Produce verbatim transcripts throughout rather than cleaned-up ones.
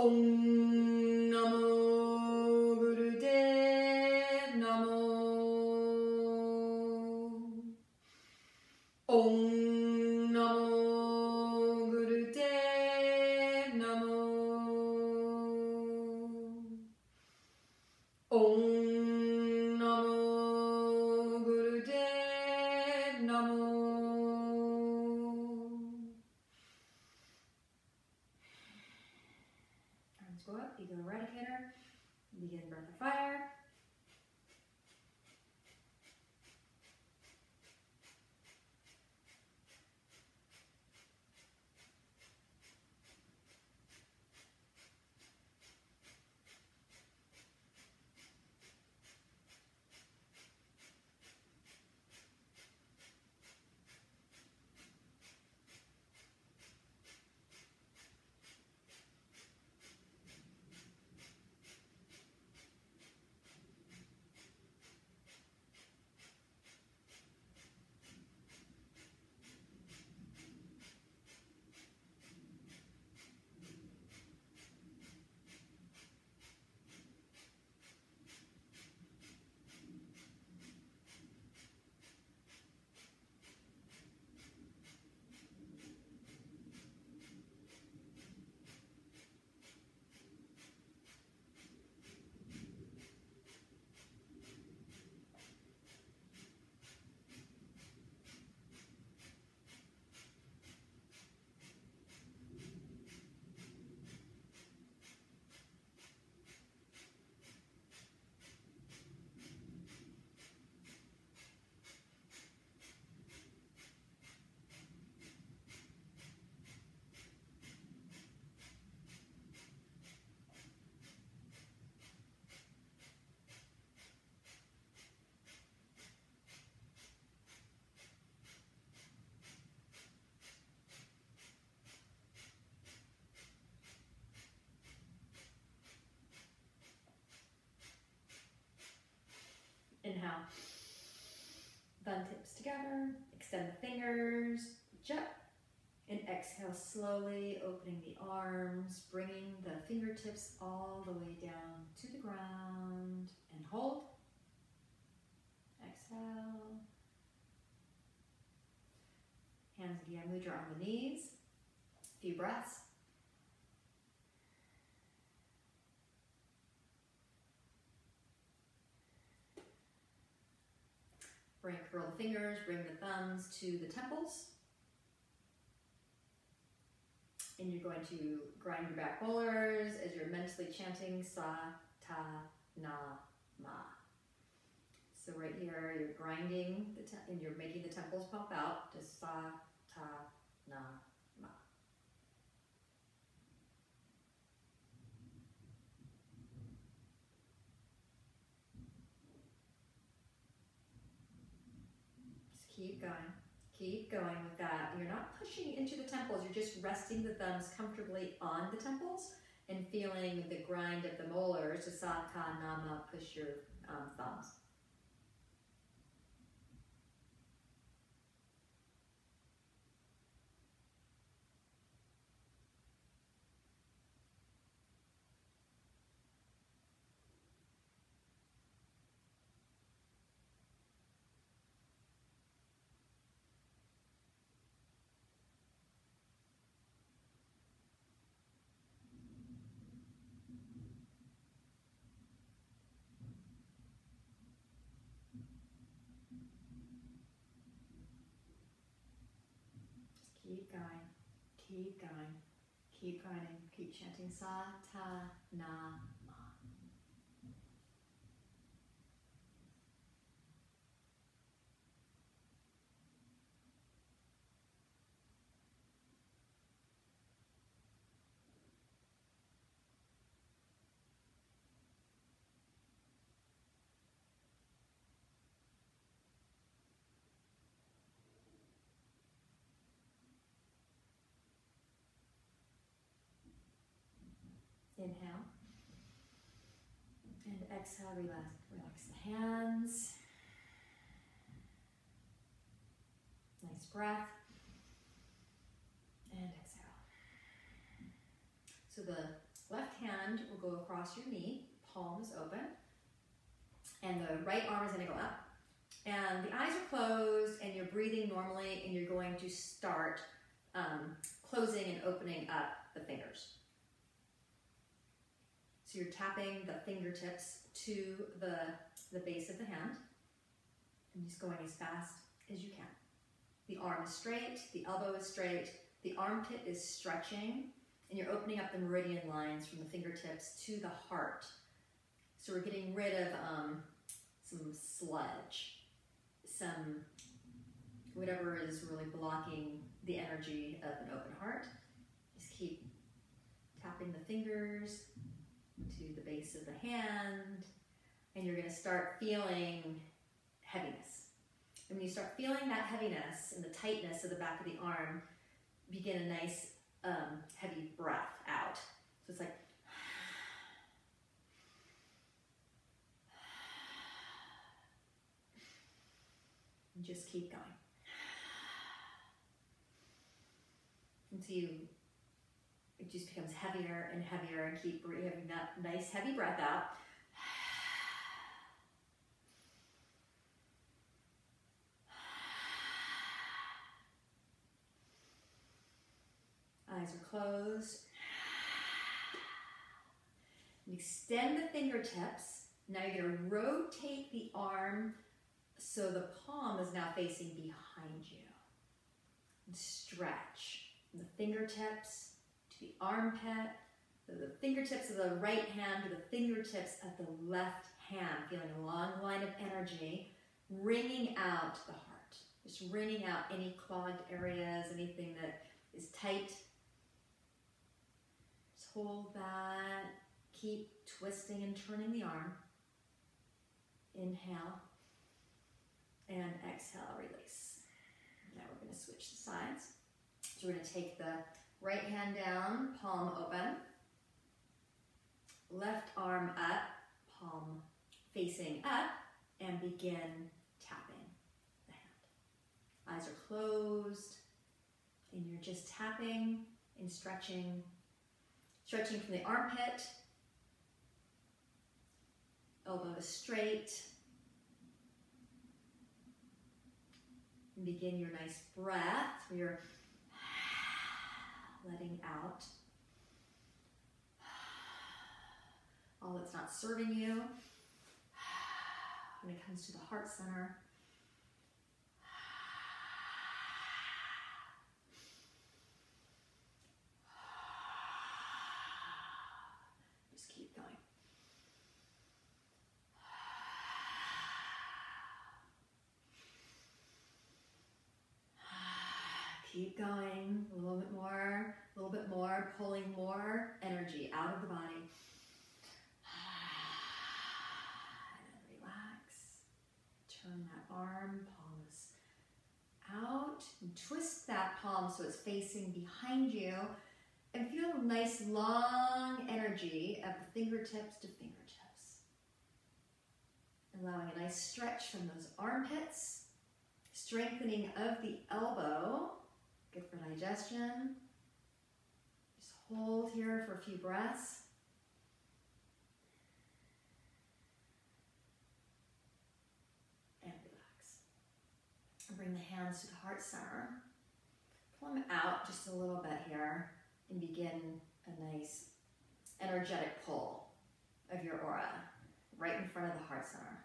Om Namo Gurudev Namo. Om Namo Gurudev Namo. Om Namo Gurudev Namo. Arms go up, ego eradicator. Begin breath of fire. Inhale. Thumb tips together. Extend the fingers. Reach up. And exhale slowly, opening the arms, bringing the fingertips all the way down to the ground. And hold. Exhale. Hands again, mudra on the knees. A few breaths. Bring, curl the fingers, bring the thumbs to the temples. And you're going to grind your back molars as you're mentally chanting Sa, Ta, Na, Ma. So right here, you're grinding the te and you're making the temples pop out to Sa, Ta, Na, Ma. Keep going, keep going with that. You're not pushing into the temples, you're just resting the thumbs comfortably on the temples and feeling the grind of the molars to Sa, Ta, Na, Ma, push your um, thumbs. Keep going, keep going, keep grinding, keep chanting Sa, Ta, Na, Ma. Inhale. And exhale, relax, relax the hands. Nice breath. And exhale. So the left hand will go across your knee, palms open, and the right arm is going to go up. And the eyes are closed, and you're breathing normally, and you're going to start um, closing and opening up the fingers. So you're tapping the fingertips to the, the base of the hand, and just going as fast as you can. The arm is straight, the elbow is straight, the armpit is stretching, and you're opening up the meridian lines from the fingertips to the heart. So we're getting rid of um, some sludge, some whatever is really blocking the energy of an open heart. Just keep tapping the fingers to the base of the hand, and you're going to start feeling heaviness. And when you start feeling that heaviness and the tightness of the back of the arm, begin a nice um, heavy breath out. So it's like, and just keep going. Until you, it just becomes heavier and heavier, and keep having that nice heavy breath out. Eyes are closed. And extend the fingertips. Now you're going to rotate the arm so the palm is now facing behind you. And stretch from the fingertips to the armpit, the fingertips of the right hand to the fingertips of the left hand, feeling a long line of energy, wringing out the heart. Just wringing out any clogged areas, anything that is tight. Just hold that. Keep twisting and turning the arm. Inhale. And exhale, release. Now we're going to switch the sides. So we're going to take the right hand down, palm open. Left arm up, palm facing up, and begin tapping the hand. Eyes are closed, and you're just tapping and stretching. Stretching from the armpit, elbow is straight. And begin your nice breath where you're letting out all that's not serving you. When it comes to the heart center, just keep going. Keep going, a little bit more, a little bit more, pulling more energy out of the body. And then relax. Turn that arm, palms out, and twist that palm so it's facing behind you. And feel a nice long energy of the fingertips to fingertips. Allowing a nice stretch from those armpits. Strengthening of the elbow. Good for digestion. Just hold here for a few breaths. And relax. And bring the hands to the heart center. Pull them out just a little bit here and begin a nice energetic pull of your aura right in front of the heart center.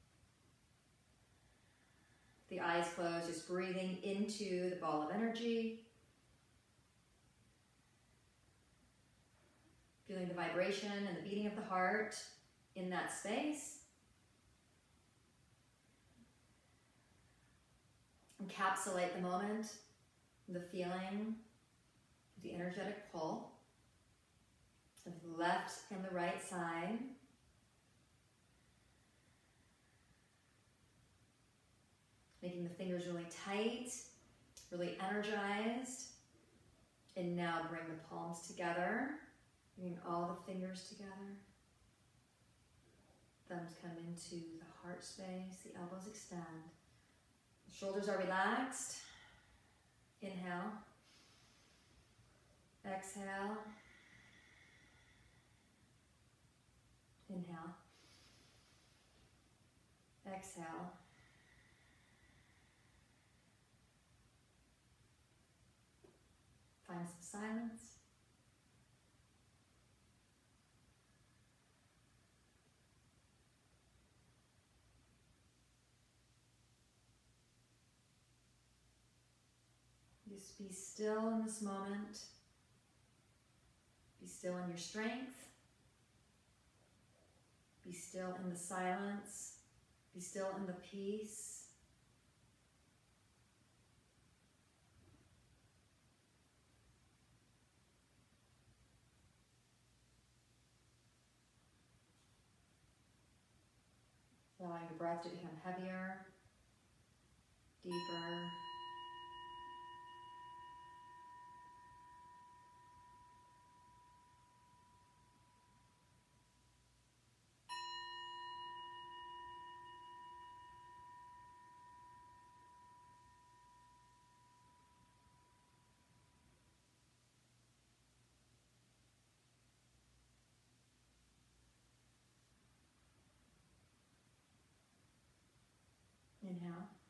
The eyes closed, just breathing into the ball of energy. Feeling the vibration and the beating of the heart in that space. Encapsulate the moment, the feeling, the energetic pull of the left and the right side. Making the fingers really tight, really energized. And now bring the palms together, bringing all the fingers together. Thumbs come into the heart space, the elbows extend. The shoulders are relaxed. Inhale. Exhale. Inhale. Exhale. Find some silence. Just be still in this moment. Be still in your strength. Be still in the silence. Be still in the peace. Allowing the breath to become heavier, deeper. Inhale.